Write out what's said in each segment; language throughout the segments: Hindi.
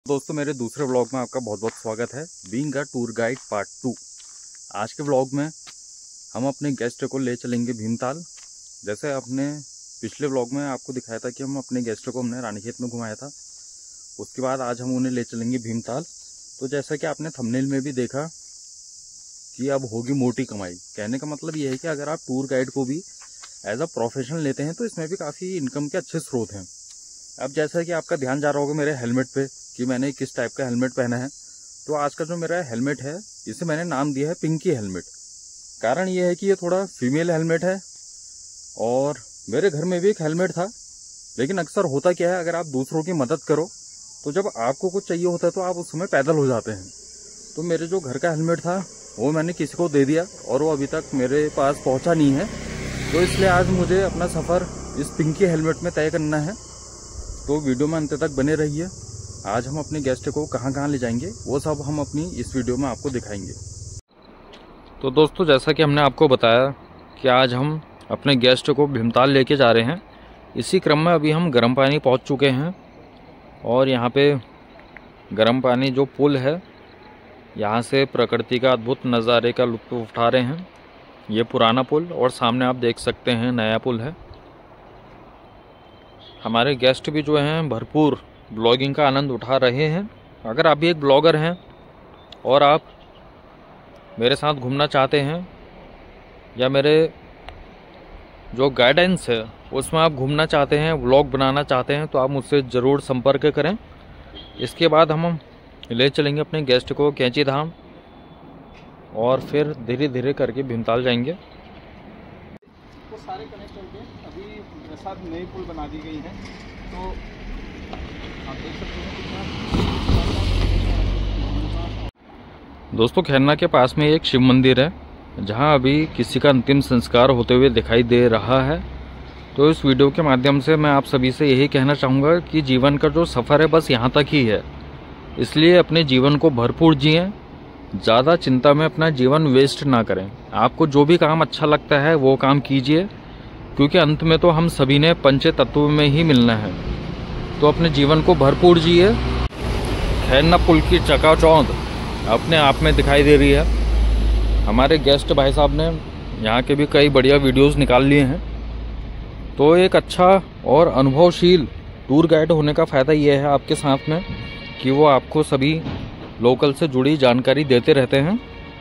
दोस्तों मेरे दूसरे व्लॉग में आपका बहुत बहुत स्वागत है। Being a tour guide part 2। आज के व्लॉग में हम अपने गेस्ट को ले चलेंगे भीमताल। जैसे अपने पिछले व्लॉग में आपको दिखाया था कि हम अपने गेस्ट को हमने रानीखेत में घुमाया था, उसके बाद आज हम उन्हें ले चलेंगे भीमताल। तो जैसा कि आपने थंबनेल में भी देखा कि अब होगी मोटी कमाई। कहने का मतलब ये है कि अगर आप टूर गाइड को भी एज अ प्रोफेशन लेते हैं तो इसमें भी काफ़ी इनकम के अच्छे स्रोत हैं। अब जैसा कि आपका ध्यान जा रहा होगा मेरे हेलमेट पे कि मैंने किस टाइप का हेलमेट पहना है, तो आज का जो मेरा हेलमेट है इसे मैंने नाम दिया है पिंकी हेलमेट। कारण ये है कि ये थोड़ा फीमेल हेलमेट है और मेरे घर में भी एक हेलमेट था, लेकिन अक्सर होता क्या है, अगर आप दूसरों की मदद करो तो जब आपको कुछ चाहिए होता है तो आप उस समय पैदल हो जाते हैं। तो मेरे जो घर का हेलमेट था वो मैंने किसी को दे दिया और वो अभी तक मेरे पास पहुंचा नहीं है। तो इसलिए आज मुझे अपना सफ़र इस पिंकी हेलमेट में तय करना है। तो वीडियो में अंत तक बने रहिए। आज हम अपने गेस्ट को कहाँ कहाँ ले जाएंगे वो सब हम अपनी इस वीडियो में आपको दिखाएंगे। तो दोस्तों जैसा कि हमने आपको बताया कि आज हम अपने गेस्ट को भीमताल लेके जा रहे हैं, इसी क्रम में अभी हम गर्म पानी पहुंच चुके हैं और यहाँ पे गर्म पानी जो पुल है, यहाँ से प्रकृति का अद्भुत नज़ारे का लुत्फ़ उठा रहे हैं। ये पुराना पुल और सामने आप देख सकते हैं नया पुल है। हमारे गेस्ट भी जो हैं भरपूर ब्लॉगिंग का आनंद उठा रहे हैं। अगर आप भी एक ब्लॉगर हैं और आप मेरे साथ घूमना चाहते हैं या मेरे जो गाइडेंस है उसमें आप घूमना चाहते हैं, व्लॉग बनाना चाहते हैं, तो आप मुझसे ज़रूर संपर्क करें। इसके बाद हम ले चलेंगे अपने गेस्ट को कैंची धाम और फिर धीरे धीरे करके भीमताल जाएंगे। वो सारे कनेक्ट करके अभी साथ नई पुल बना दी गई है, तो आप देख सकते हैं कितना। दोस्तों खैरना के पास में एक शिव मंदिर है जहां अभी किसी का अंतिम संस्कार होते हुए दिखाई दे रहा है। तो इस वीडियो के माध्यम से मैं आप सभी से यही कहना चाहूँगा कि जीवन का जो सफ़र है बस यहाँ तक ही है, इसलिए अपने जीवन को भरपूर जिएं, ज़्यादा चिंता में अपना जीवन वेस्ट ना करें। आपको जो भी काम अच्छा लगता है वो काम कीजिए, क्योंकि अंत में तो हम सभी ने पंच तत्व में ही मिलना है। तो अपने जीवन को भरपूर जिए। खैरना पुल की चकाचौंध अपने आप में दिखाई दे रही है। हमारे गेस्ट भाई साहब ने यहाँ के भी कई बढ़िया वीडियोस निकाल लिए हैं। तो एक अच्छा और अनुभवशील टूर गाइड होने का फ़ायदा ये है आपके साथ में कि वो आपको सभी लोकल से जुड़ी जानकारी देते रहते हैं।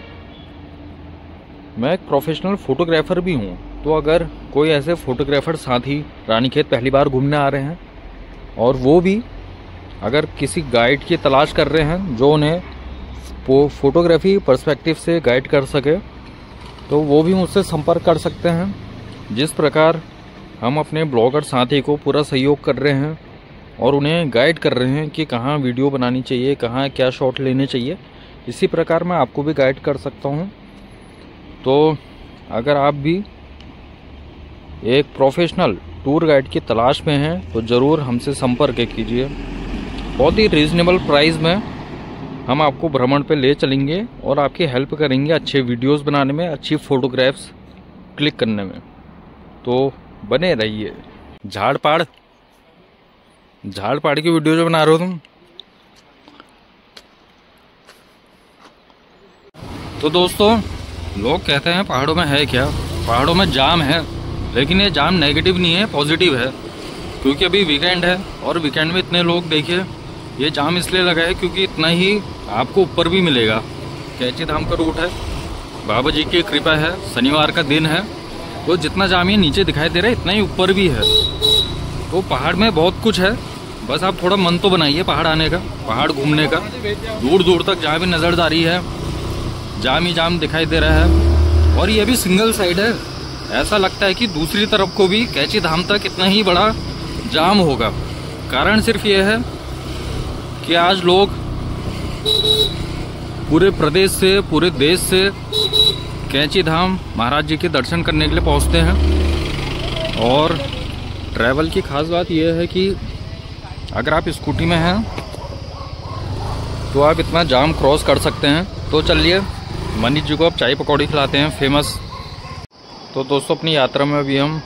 मैं एक प्रोफेशनल फ़ोटोग्राफ़र भी हूँ, तो अगर कोई ऐसे फ़ोटोग्राफ़र साथी रानीखेत पहली बार घूमने आ रहे हैं और वो भी अगर किसी गाइड की तलाश कर रहे हैं जो उन्हें फ़ोटोग्राफी पर्सपेक्टिव से गाइड कर सके, तो वो भी मुझसे संपर्क कर सकते हैं। जिस प्रकार हम अपने ब्लॉगर साथी को पूरा सहयोग कर रहे हैं और उन्हें गाइड कर रहे हैं कि कहाँ वीडियो बनानी चाहिए, कहाँ क्या शॉट लेने चाहिए, इसी प्रकार मैं आपको भी गाइड कर सकता हूँ। तो अगर आप भी एक प्रोफेशनल टूर गाइड की तलाश में हैं तो ज़रूर हमसे संपर्क कीजिए। बहुत ही रीज़नेबल प्राइस में हम आपको भ्रमण पे ले चलेंगे और आपकी हेल्प करेंगे अच्छे वीडियोस बनाने में, अच्छी फ़ोटोग्राफ्स क्लिक करने में। तो बने रहिए। झाड़ पाड़ की वीडियो जो बना रहे हो तुम। तो दोस्तों लोग कहते हैं पहाड़ों में है क्या, पहाड़ों में जाम है, लेकिन ये जाम नेगेटिव नहीं है, पॉजिटिव है। क्योंकि अभी वीकेंड है और वीकेंड में इतने लोग, देखिए ये जाम इसलिए लगा है क्योंकि इतना ही आपको ऊपर भी मिलेगा। कैंची धाम का रूट है, बाबा जी की कृपा है, शनिवार का दिन है, तो जितना जाम ये नीचे दिखाई दे रहा है इतना ही ऊपर भी है। तो पहाड़ में बहुत कुछ है, बस आप थोड़ा मन तो बनाइए पहाड़ आने का, पहाड़ घूमने का। दूर दूर तक जहाँ भी नज़रदारी है जाम ही जाम दिखाई दे रहा है। और ये भी सिंगल साइड है, ऐसा लगता है कि दूसरी तरफ को भी कैंची धाम तक इतना ही बड़ा जाम होगा। कारण सिर्फ ये है कि आज लोग पूरे प्रदेश से, पूरे देश से कैंची धाम महाराज जी के दर्शन करने के लिए पहुंचते हैं। और ट्रैवल की खास बात यह है कि अगर आप स्कूटी में हैं तो आप इतना जाम क्रॉस कर सकते हैं। तो चलिए मनीष जी को अब चाय पकौड़ी खिलाते हैं फेमस। तो दोस्तों अपनी यात्रा में अभी हम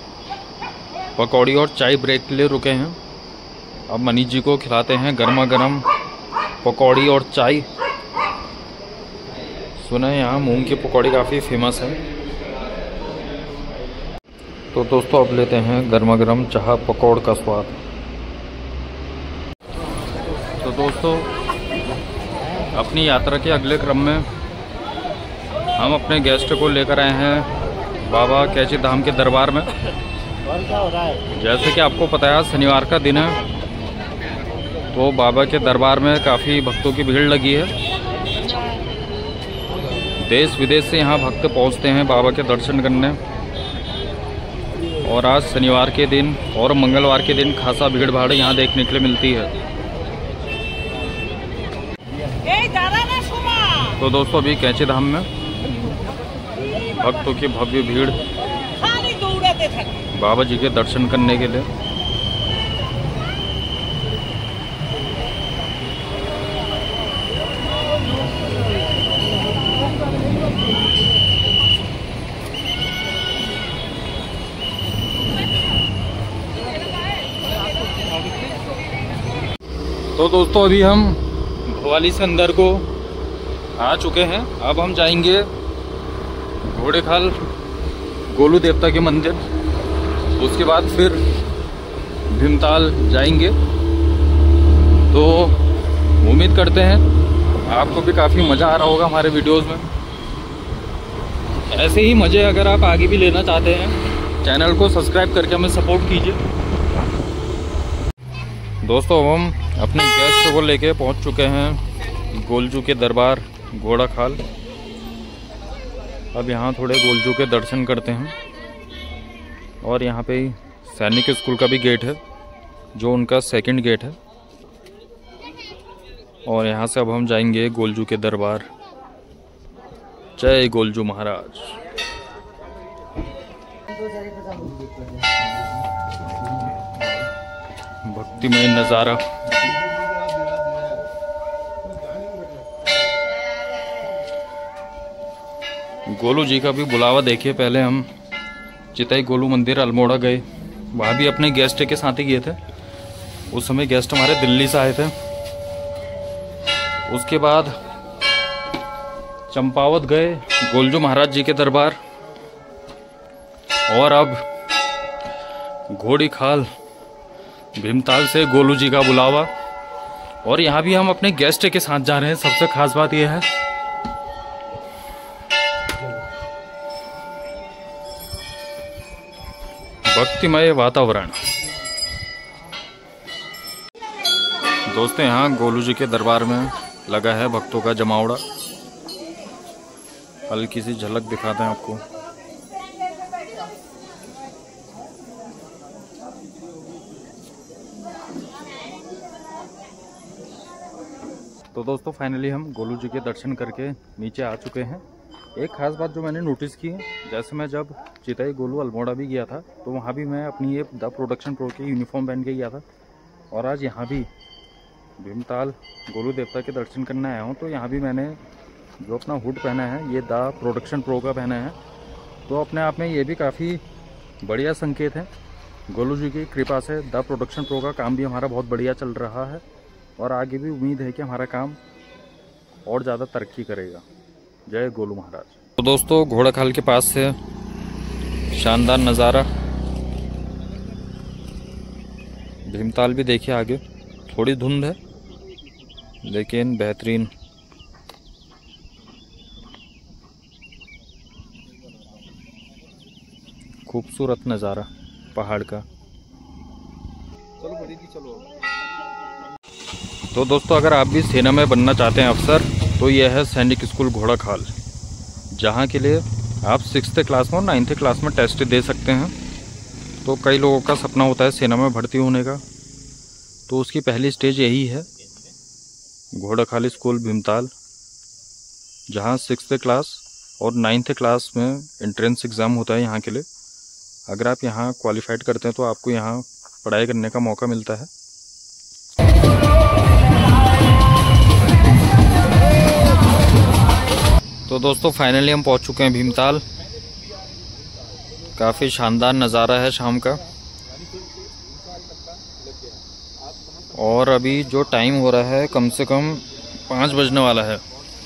पकौड़ी और चाय ब्रेक के लिए रुके हैं। अब मनीष जी को खिलाते हैं गर्मा गर्म पकौड़ी और चाय। सुना है यहाँ मूंग की पकौड़ी काफ़ी फेमस है। तो दोस्तों अब लेते हैं गर्मा गर्म चाह पकौड़ का स्वाद। तो दोस्तों अपनी यात्रा के अगले क्रम में हम अपने गेस्ट को लेकर आए हैं बाबा कैची धाम के दरबार में। जैसे कि आपको पता है शनिवार का दिन है, तो बाबा के दरबार में काफ़ी भक्तों की भीड़ लगी है। देश विदेश से यहाँ भक्त पहुँचते हैं बाबा के दर्शन करने। और आज शनिवार के दिन और मंगलवार के दिन खासा भीड़ भाड़ यहाँ देखने के लिए मिलती है। तो दोस्तों अभी कैची धाम में भक्तों की भव्य भीड़ बाबा जी के दर्शन करने के लिए। तो दोस्तों अभी हम भवाली से अंदर को आ चुके हैं। अब हम जाएंगे घोड़ेखाल गोलू देवता के मंदिर, उसके बाद फिर भीमताल जाएंगे। तो उम्मीद करते हैं आपको भी काफ़ी मज़ा आ रहा होगा हमारे वीडियोस में। ऐसे ही मज़े अगर आप आगे भी लेना चाहते हैं, चैनल को सब्सक्राइब करके हमें सपोर्ट कीजिए। दोस्तों हम अपने गेस्ट को लेके पहुंच चुके हैं गोलजू के दरबार घोड़ाखाल। अब यहाँ थोड़े गोलजू के दर्शन करते हैं। और यहाँ पे सैनिक स्कूल का भी गेट है, जो उनका सेकंड गेट है। और यहाँ से अब हम जाएंगे गोलजू के दरबार। जय गोलजू महाराज। भक्तिमय नज़ारा। गोलू जी का भी बुलावा देखिए। पहले हम चिताई गोलू मंदिर अल्मोड़ा गए, वहाँ भी अपने गेस्ट के साथ ही गए थे। उस समय गेस्ट हमारे दिल्ली से आए थे। उसके बाद चंपावत गए गोलजू महाराज जी के दरबार। और अब घोड़ीखाल भीमताल से गोलू जी का बुलावा। और यहाँ भी हम अपने गेस्ट के साथ जा रहे हैं। सबसे खास बात यह है भक्तिमय वातावरण। दोस्तों यहाँ गोलू जी के दरबार में लगा है भक्तों का जमावड़ा। हल्की सी झलक दिखाते हैं आपको। तो दोस्तों फाइनली हम गोलू जी के दर्शन करके नीचे आ चुके हैं। एक खास बात जो मैंने नोटिस की है, जैसे मैं जब चिताई गोलू अल्मोड़ा भी गया था, तो वहाँ भी मैं अपनी ये द प्रोडक्शन प्रो की यूनिफॉर्म पहन के गया था। और आज यहाँ भी भीमताल गोलू देवता के दर्शन करने आया हूँ, तो यहाँ भी मैंने जो अपना हुड पहना है ये द प्रोडक्शन प्रो का पहना है। तो अपने आप में ये भी काफ़ी बढ़िया संकेत है। गोलू जी की कृपा से द प्रोडक्शन प्रो का काम भी हमारा बहुत बढ़िया चल रहा है। और आगे भी उम्मीद है कि हमारा काम और ज़्यादा तरक्की करेगा। जय गोलू महाराज। तो दोस्तों घोड़ाखाल के पास से शानदार नज़ारा। भीमताल भी देखिए आगे, थोड़ी धुंध है लेकिन बेहतरीन। खूबसूरत नज़ारा पहाड़ का। चलो बड़ी की चलो। तो दोस्तों अगर आप भी सेना में बनना चाहते हैं अफसर, तो यह है सैनिक स्कूल घोड़ाखाल, जहाँ के लिए आप 6th क्लास में और 9th क्लास में टेस्ट दे सकते हैं। तो कई लोगों का सपना होता है सेना में भर्ती होने का, तो उसकी पहली स्टेज यही है घोड़ाखाल स्कूल भीमताल, जहाँ 6th क्लास और 9th क्लास में एंट्रेंस एग्ज़ाम होता है यहाँ के लिए। अगर आप यहाँ क्वालिफाइड करते हैं तो आपको यहाँ पढ़ाई करने का मौका मिलता है। तो दोस्तों फाइनली हम पहुंच चुके हैं भीमताल। काफ़ी शानदार नज़ारा है शाम का। और अभी जो टाइम हो रहा है कम से कम 5 बजने वाला है।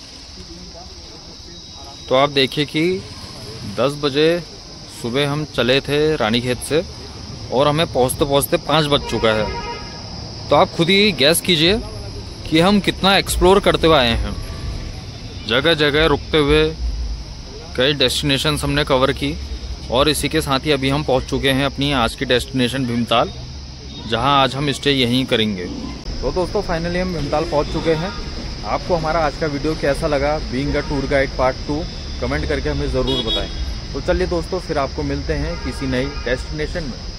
तो आप देखिए कि 10 बजे सुबह हम चले थे रानीखेत से और हमें पहुंचते पहुंचते 5 बज चुका है। तो आप खुद ही गैस कीजिए कि हम कितना एक्सप्लोर करते हुए आए हैं। जगह जगह रुकते हुए कई डेस्टिनेशंस हमने कवर की और इसी के साथ ही अभी हम पहुंच चुके हैं अपनी आज की डेस्टिनेशन भीमताल, जहां आज हम स्टे यहीं करेंगे। तो दोस्तों फाइनली हम भीमताल पहुंच चुके हैं। आपको हमारा आज का वीडियो कैसा लगा, being a tour guide part 2, comment करके हमें ज़रूर बताएं। तो चलिए दोस्तों, फिर आपको मिलते हैं किसी नई डेस्टिनेशन में।